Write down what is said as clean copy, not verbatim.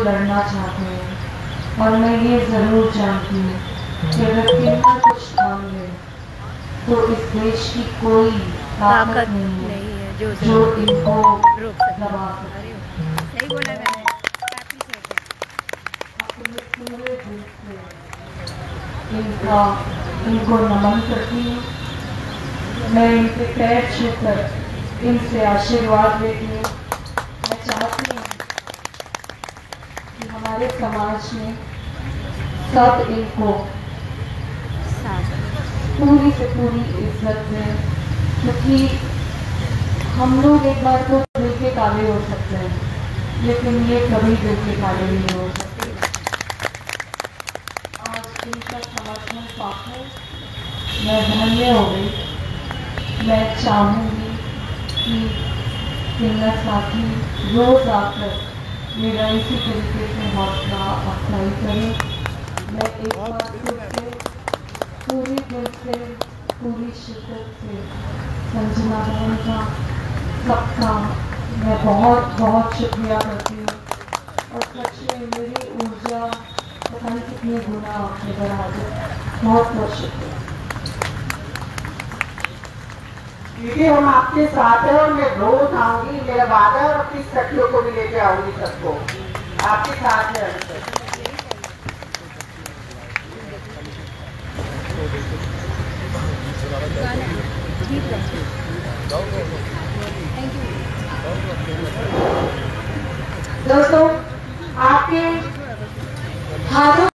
लड़ना चाहते हैं। और मैं ये ज़रूर जानती हूँ कि अगर किन्नर कुछ ठान ले तो इस देश की कोई ताकत नहीं है जो इनको दबा सके। सही बोला मैंने, अपने पूरे दिल से इनको नमन करती हूँ। मैं इनके पैर छूकर इनसे आशीर्वाद लेती हूँ। मैं चाहती हूँ कि हमारे समाज में सब इनको पूरी से पूरी इज्जत दें, क्योंकि हम लोग एक बार तो दिल के काले हो सकते हैं, लेकिन ये कभी दिल के काले नहीं हो सकते। आज इनका समर्थन पाकर मैं धन्य हो गई। मैं चाहूँगी कि किन्नर साथी रोज आकर मेरा इसी तरीके से हौसला अफजाई करें। मैं एक बार फिर से पूरी दिल से, पूरी शिद्दत से संजना बहन का, सबका मैं बहुत बहुत शुक्रिया करती हूँ। और सच में मेरी ऊर्जा पता नहीं कितने गुना आपने बढ़ा दी। बहुत बहुत शुक्रिया। दीदी हम आपके साथ हैं और मैं रोज आऊंगी, मेरा वादा है, और अपनी सखियों को भी लेके आऊंगी, सबको आपके साथ है। दोस्तों आपके हाथों